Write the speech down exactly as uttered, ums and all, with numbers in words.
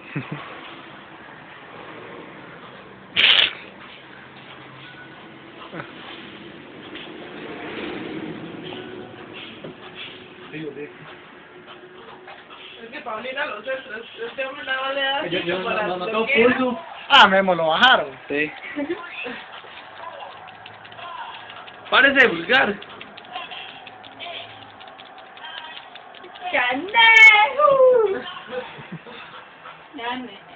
Es que Paulina los centros, este hombre nada más le da Yo, yo para no, no lo tengo que era. pulso. Ah, Memo, lo bajaron. Sí. Párese de vulgar. ¡Candado! Dame.